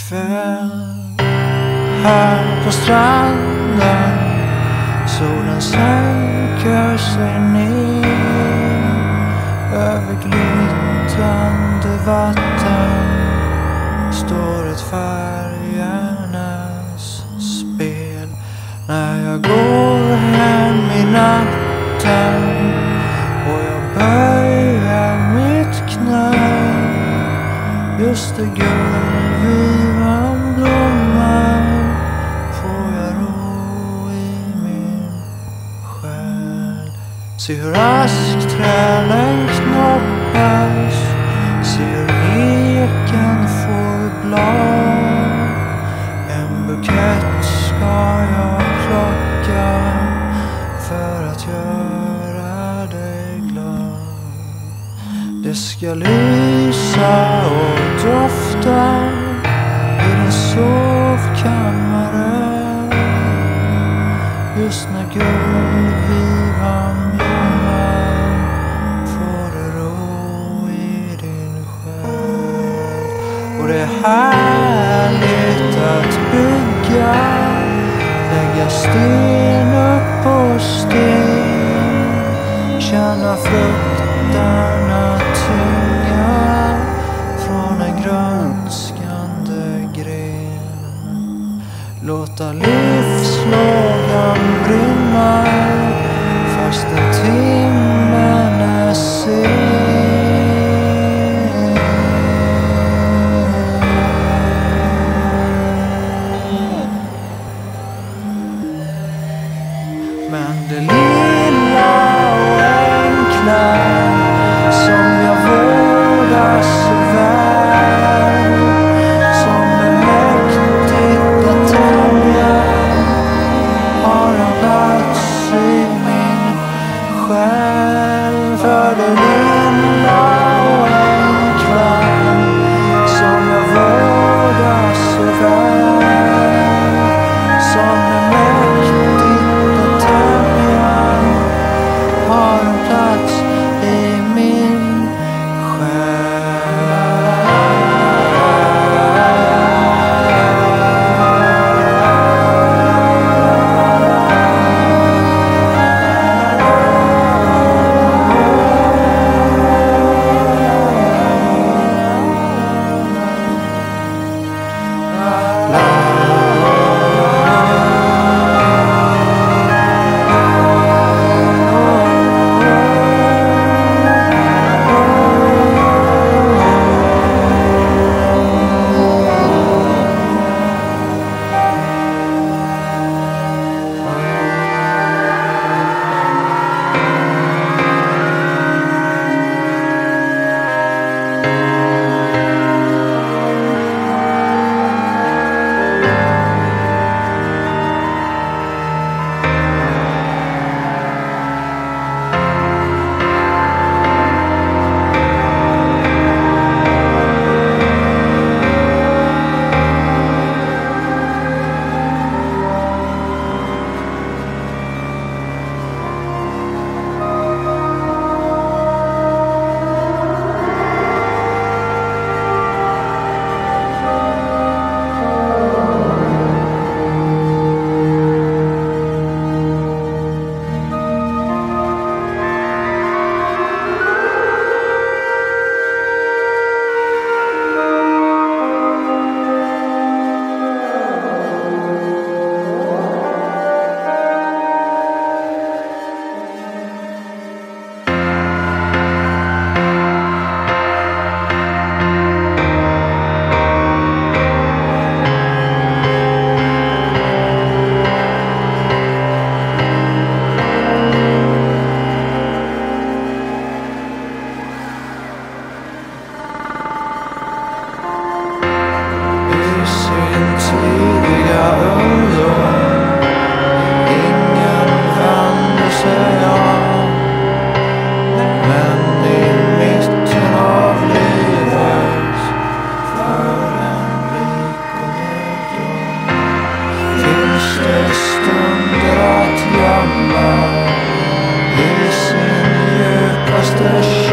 kväll här på stranden. Solen sänker sig ner över glittrande vatten. Står ett färgernas spel när jag går hem i natten och jag böjer mitt knä. Just det, guldvivan blommar, får jag ro i min själ. Se hur askträden knoppas, se hur eken får blad. En bukett ska jag plocka för att göra dig glad. Det ska lysa och dofta i din sovkammare just när guldvivan blommar. Får du ro i din själ. Och det är härligt att bygga, lägga sten upp på sten, känna frukterna tynga från en grönskande gren. Låta livslågan brinna fast en timmen är sen. Men det lilla och enkla som jag vårdar så väl, som är mäktigt att tämja, har en plats i min själ. För det lilla och enkla som jag vårdar så väl, som är mäktigt att tämja, har en plats i min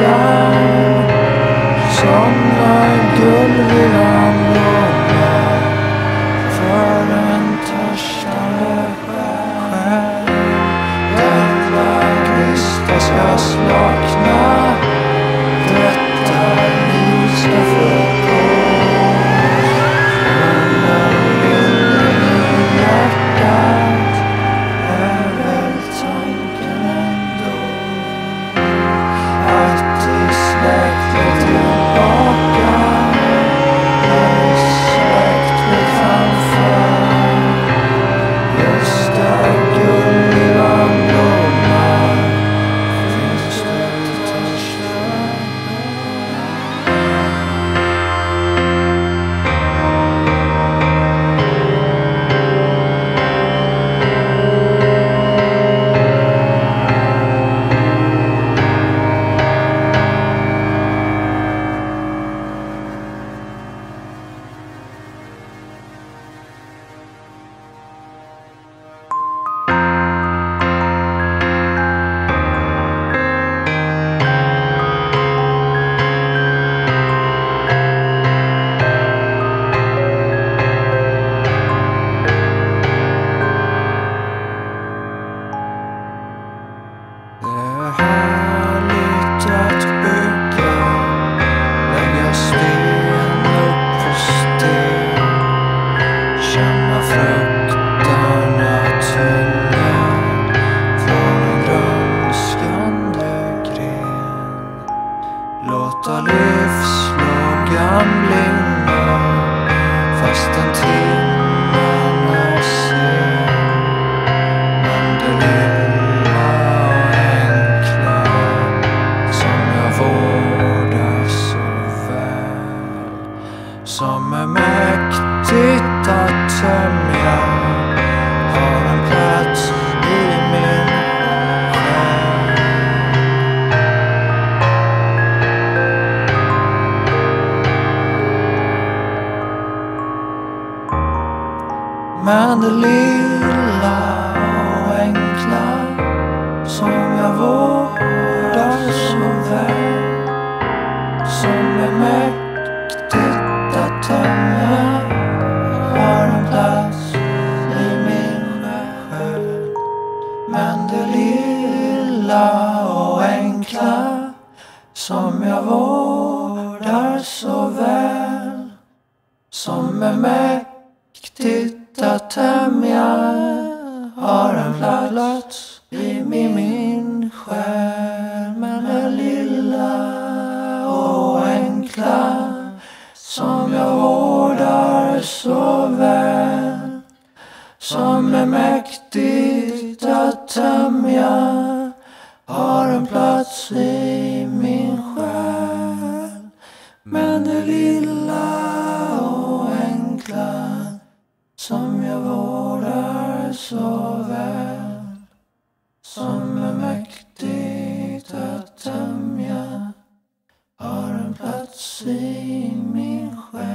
som när guldvivan blommar. ska slakna, detta liv ska förgå. Från i hjärtat är väl tanken ändå att i släktet tillbaka är släktet framför. Just där gulliga blommar finns det törstar. Det är härligt att bygga, lägga sten upp på sten, känna frukterna tynga från en grönskande gren. Låta livslågan blinga fastän timmen är sen. Men det lilla och enkla som jag vårdar så väl, som är mäktigt att tämja, har en plats i min själ. Men det lilla och enkla som jag vårdar så väl, som är mäktigt att tämja, har en plats i min själ. Men det lilla och enkla som jag vårdar så väl, som är mäktigt att tämja, har en plats i min själ. Men det lilla och enkla som jag vårdar så väl, som är mäktigt att tämja, har en plats i min själ. Men det lilla och enkla som jag vårdar så väl, som är mäktigt att tämja, har en plats i min själ.